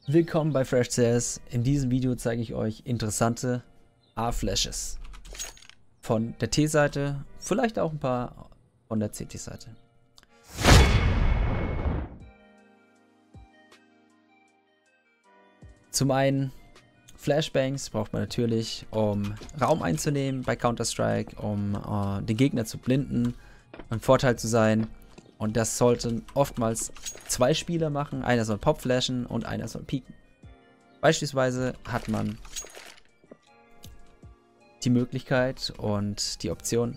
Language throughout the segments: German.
Willkommen bei FreshCS. In diesem Video zeige ich euch interessante A-Flashes von der T-Seite, vielleicht auch ein paar von der CT-Seite. Zum einen Flashbangs braucht man natürlich, um Raum einzunehmen bei Counter-Strike, um den Gegner zu blinden, ein Vorteil zu sein. Und das sollten oftmals zwei Spieler machen. Einer soll Pop flashen und einer soll pieken. Beispielsweise hat man die Möglichkeit und die Option,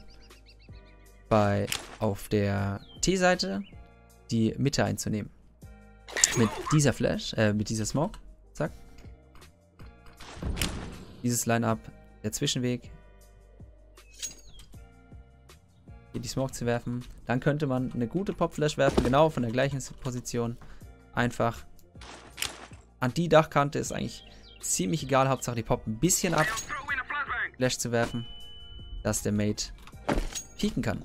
auf der T-Seite die Mitte einzunehmen. Mit dieser Flash, mit dieser Smoke. Zack. Dieses Line-Up, der Zwischenweg. Hier die Smoke zu werfen. Dann könnte man eine gute Pop-Flash werfen, genau von der gleichen Position. Einfach an die Dachkante, ist eigentlich ziemlich egal. Hauptsache die Pop ein bisschen ab. Flash zu werfen, dass der Mate pieken kann.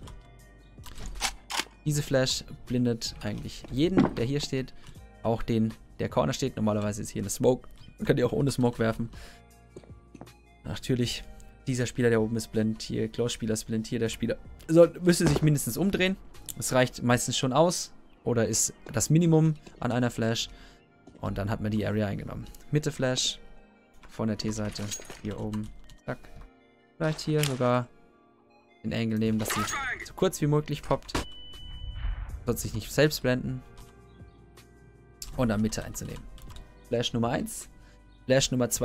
Diese Flash blindet eigentlich jeden, der hier steht. Auch den, der Corner steht. Normalerweise ist hier eine Smoke. Man kann die auch ohne Smoke werfen. Natürlich, dieser Spieler, der oben ist, blind. Hier, Close-Spieler ist blind. Hier, der Spieler müsste sich mindestens umdrehen. Das reicht meistens schon aus. Oder ist das Minimum an einer Flash. Und dann hat man die Area eingenommen. Mitte Flash. Von der T-Seite. Hier oben. Zack. Vielleicht hier sogar den Angle nehmen, dass sie so kurz wie möglich poppt. Wird sich nicht selbst blenden. Und dann Mitte einzunehmen. Flash Nummer 1. Flash Nummer 2.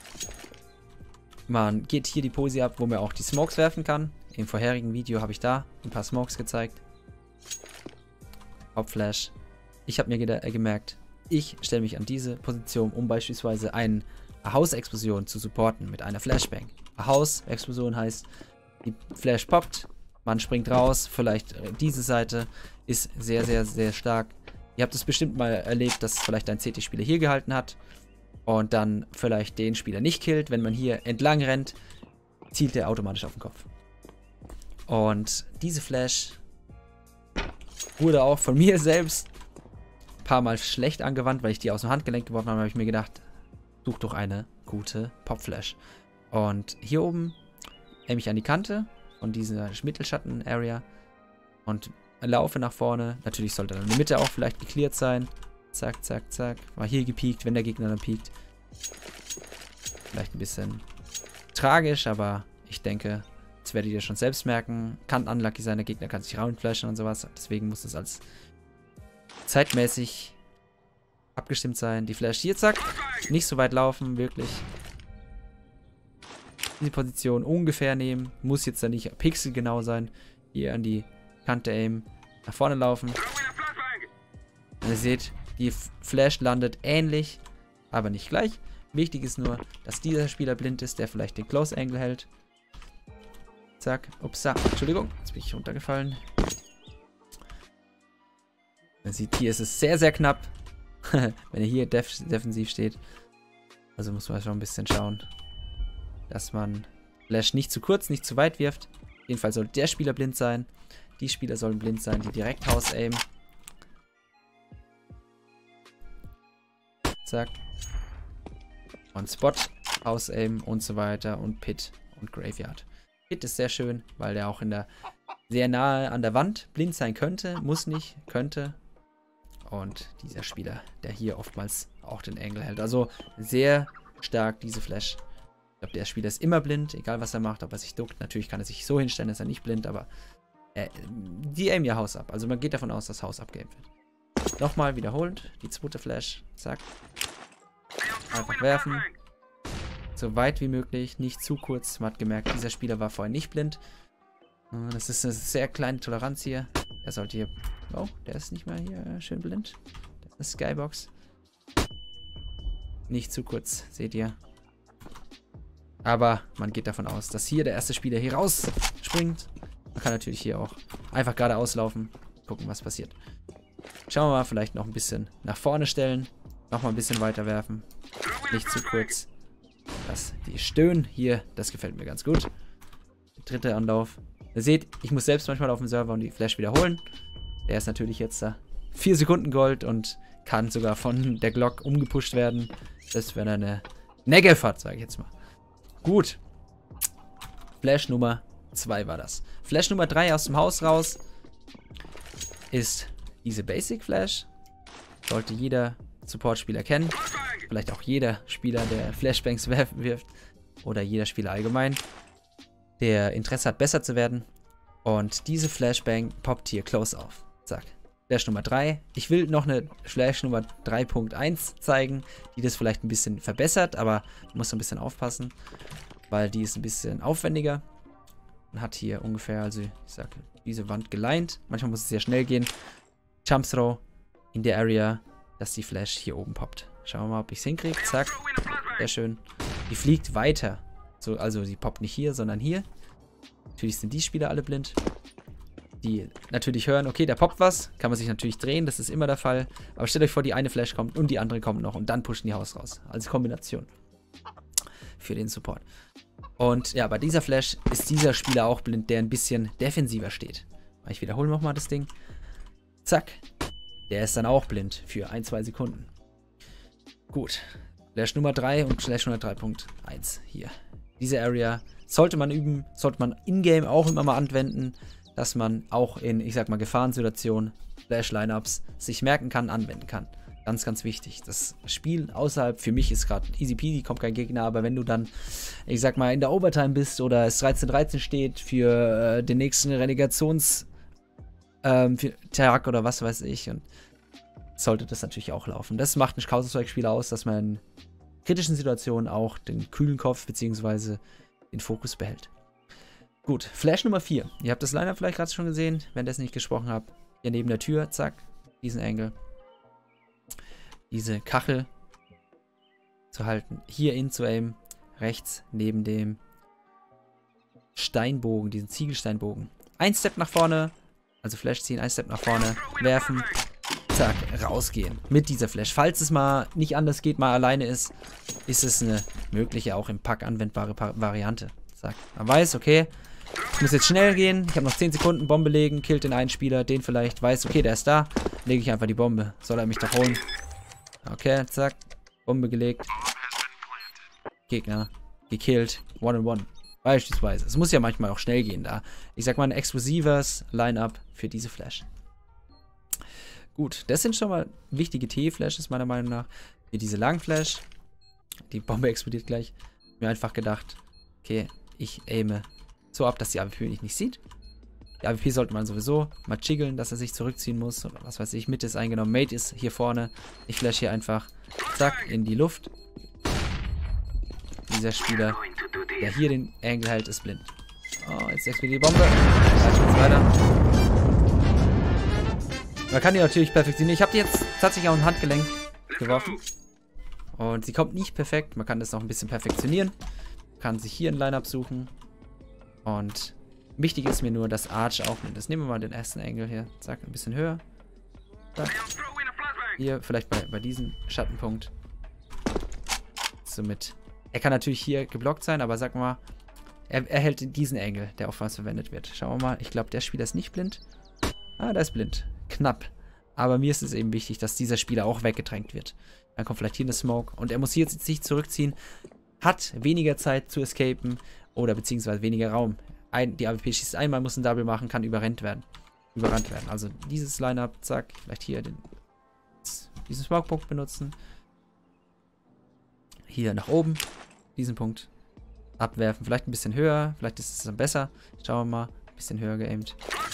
Man geht hier die Posi ab, wo man auch die Smokes werfen kann. Im vorherigen Video habe ich da ein paar Smokes gezeigt. Hauptflash. Ich habe mir gemerkt, ich stelle mich an diese Position, um beispielsweise eine Hausexplosion zu supporten mit einer Flashbang. Eine Hausexplosion heißt, die Flash poppt, man springt raus, vielleicht diese Seite ist sehr, sehr, sehr stark. Ihr habt es bestimmt mal erlebt, dass vielleicht ein CT-Spieler hier gehalten hat und dann vielleicht den Spieler nicht killt. Wenn man hier entlang rennt, zielt er automatisch auf den Kopf. Und diese Flash wurde auch von mir selbst ein paar Mal schlecht angewandt, weil ich die aus dem Handgelenk geworfen habe, habe ich mir gedacht, such doch eine gute Pop-Flash. Und hier oben nehme ich an die Kante von dieser Mittelschatten-Area und laufe nach vorne. Natürlich sollte dann die Mitte auch vielleicht gecleared sein. Zack, zack, zack. Mal hier gepiekt, wenn der Gegner dann piekt. Vielleicht ein bisschen tragisch, aber ich denke, das werdet ihr schon selbst merken. Kann unlucky sein, der Gegner kann sich roundflashen und sowas. Deswegen muss das als zeitmäßig abgestimmt sein. Die Flash hier, zack. Nicht so weit laufen, wirklich. Diese Position ungefähr nehmen. Muss jetzt dann nicht pixelgenau sein. Hier an die Kante aimen. Nach vorne laufen. Und ihr seht, die Flash landet ähnlich, aber nicht gleich. Wichtig ist nur, dass dieser Spieler blind ist, der vielleicht den Close Angle hält. Zack. Upsa. Entschuldigung, jetzt bin ich runtergefallen. Man sieht, hier ist es sehr, sehr knapp. Wenn er hier defensiv steht. Also muss man schon ein bisschen schauen, dass man Flash nicht zu kurz, nicht zu weit wirft. Auf jeden Fall soll der Spieler blind sein. Die Spieler sollen blind sein, die direkt House aimen. Zack. Und Spot, House aim und so weiter. Und Pit und Graveyard. Pit ist sehr schön, weil der auch sehr nahe an der Wand blind sein könnte. Muss nicht, könnte. Und dieser Spieler, der hier oftmals auch den Angle hält. Also sehr stark diese Flash. Ich glaube, der Spieler ist immer blind, egal was er macht, ob er sich duckt. Natürlich kann er sich so hinstellen, ist er nicht blind, aber die aimen ja Haus ab. Also man geht davon aus, dass Haus abgeaimt wird. Nochmal wiederholend, die zweite Flash. Zack. Einfach werfen. So weit wie möglich, nicht zu kurz. Man hat gemerkt, dieser Spieler war vorher nicht blind. Das ist eine sehr kleine Toleranz hier. Er sollte hier... Oh, der ist nicht mehr hier schön blind. Das ist eine Skybox. Nicht zu kurz, seht ihr. Aber man geht davon aus, dass hier der erste Spieler hier rausspringt. Man kann natürlich hier auch einfach geradeaus laufen. Gucken, was passiert. Schauen wir mal, vielleicht noch ein bisschen nach vorne stellen. Nochmal ein bisschen weiter werfen. Nicht zu kurz. Die Stöhnen hier, das gefällt mir ganz gut. Dritter Anlauf. Ihr seht, ich muss selbst manchmal auf dem Server und die Flash wiederholen. Der ist natürlich jetzt da 4 Sekunden Gold und kann sogar von der Glock umgepusht werden. Das wäre eine Negev hat, sage ich jetzt mal. Gut. Flash Nummer 2 war das. Flash Nummer 3 aus dem Haus raus ist diese Basic Flash. Sollte jeder Support-Spieler kennen. Vielleicht auch jeder Spieler, der Flashbangs wirft. Oder jeder Spieler allgemein, der Interesse hat, besser zu werden. Und diese Flashbang poppt hier close auf. Zack. Flash Nummer 3. Ich will noch eine Flash Nummer 3.1 zeigen, die das vielleicht ein bisschen verbessert, aber man muss ein bisschen aufpassen, weil die ist ein bisschen aufwendiger. Und hat hier ungefähr, also ich sag, diese Wand geleint. Manchmal muss es sehr schnell gehen. Jump Throw in der Area, dass die Flash hier oben poppt. Schauen wir mal, ob ich es hinkriege. Zack. Sehr schön. Die fliegt weiter. So, also sie poppt nicht hier, sondern hier. Natürlich sind die Spieler alle blind. Die natürlich hören, okay, da poppt was. Kann man sich natürlich drehen, das ist immer der Fall. Aber stellt euch vor, die eine Flash kommt und die andere kommt noch. Und dann pushen die Haus raus. Als Kombination. Für den Support. Und ja, bei dieser Flash ist dieser Spieler auch blind, der ein bisschen defensiver steht. Ich wiederhole nochmal das Ding. Zack. Der ist dann auch blind für 1-2 Sekunden. Gut. Flash Nummer 3 und Flash Nummer 3.1 hier. Diese Area sollte man üben, sollte man in-game auch immer mal anwenden, dass man auch in, ich sag mal, Gefahrensituationen, Flash-Lineups sich merken kann, anwenden kann. Ganz, ganz wichtig. Das Spiel außerhalb, für mich ist gerade easy peasy, kommt kein Gegner, aber wenn du dann, ich sag mal, in der Overtime bist oder es 13-13 steht für den nächsten Tag oder was weiß ich, und sollte das natürlich auch laufen. Das macht ein Counter-Strike-Spieler aus, dass man in kritischen Situationen auch den kühlen Kopf bzw. den Fokus behält. Gut, Flash Nummer 4. Ihr habt das Line-Up vielleicht gerade schon gesehen, wenn das nicht gesprochen habt. Hier neben der Tür, zack, diesen Angle. Diese Kachel zu halten. Hier in zu aimen, rechts neben dem Steinbogen, diesen Ziegelsteinbogen. Ein Step nach vorne, also Flash ziehen, ein Step nach vorne, werfen, zack, rausgehen mit dieser Flash. Falls es mal nicht anders geht, mal alleine ist es eine mögliche, auch im Pack anwendbare Variante. Zack, man weiß, okay, ich muss jetzt schnell gehen, ich habe noch 10 Sekunden, Bombe legen, killt den einen Spieler, den vielleicht, weiß, okay, der ist da, lege ich einfach die Bombe, soll er mich doch holen. Okay, zack, Bombe gelegt, Gegner gekillt, One-on-One. Beispielsweise. Es muss ja manchmal auch schnell gehen da. Ich sag mal, ein explosives Line-Up für diese Flash. Gut, das sind schon mal wichtige T-Flashes meiner Meinung nach. Hier diese langen Flash. Die Bombe explodiert gleich. Mir einfach gedacht, okay, ich aime so ab, dass die AWP mich nicht sieht. Die AWP sollte man sowieso mal chiggeln, dass er sich zurückziehen muss. Oder was weiß ich, Mitte ist eingenommen, Mate ist hier vorne. Ich flash hier einfach, zack, in die Luft. Dieser Spieler, der hier den Angle hält, ist blind. Oh, jetzt explodiert die Bombe. Gleich geht's weiter. Man kann die natürlich perfektionieren. Ich habe die jetzt tatsächlich auch ein Handgelenk geworfen. Und sie kommt nicht perfekt. Man kann das noch ein bisschen perfektionieren. Man kann sich hier ein Line-Up suchen. Und wichtig ist mir nur, dass Arch auch nimmt. Das nehmen wir mal den ersten Angle hier. Zack, ein bisschen höher. Zack. Hier, vielleicht bei diesem Schattenpunkt. Somit. Er kann natürlich hier geblockt sein, aber sag mal, er hält diesen Angle, der auf was verwendet wird. Schauen wir mal. Ich glaube, der Spieler ist nicht blind. Ah, der ist blind. Knapp. Aber mir ist es eben wichtig, dass dieser Spieler auch weggedrängt wird. Dann kommt vielleicht hier eine Smoke und er muss hier jetzt sich zurückziehen. Hat weniger Zeit zu escapen oder beziehungsweise weniger Raum. Die AWP schießt einmal, muss ein Double machen, kann überrannt werden. Also dieses Line-Up, zack, vielleicht hier diesen Smoke-Punkt benutzen. Hier nach oben, diesen Punkt abwerfen. Vielleicht ein bisschen höher, vielleicht ist es dann besser. Schauen wir mal, ein bisschen höher geaimt.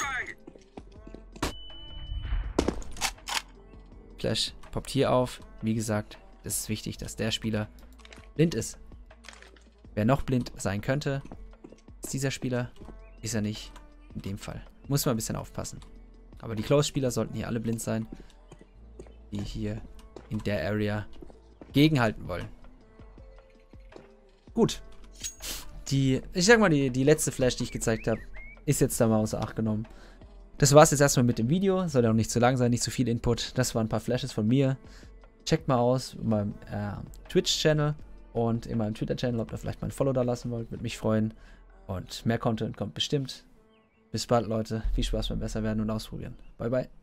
Flash poppt hier auf. Wie gesagt, es ist wichtig, dass der Spieler blind ist. Wer noch blind sein könnte, ist dieser Spieler. Ist er nicht. In dem Fall. Muss man ein bisschen aufpassen. Aber die Close-Spieler sollten hier alle blind sein, die hier in der Area gegenhalten wollen. Gut. Ich sag mal, die letzte Flash, die ich gezeigt habe, ist jetzt da mal außer Acht genommen. Das war es jetzt erstmal mit dem Video. Soll ja auch nicht zu lang sein, nicht zu viel Input. Das waren ein paar Flashes von mir. Checkt mal aus in meinem Twitch-Channel und in meinem Twitter-Channel, ob ihr vielleicht mal ein Follow da lassen wollt. Würde mich freuen. Und mehr Content kommt bestimmt. Bis bald, Leute. Viel Spaß beim Besserwerden und Ausprobieren. Bye, bye.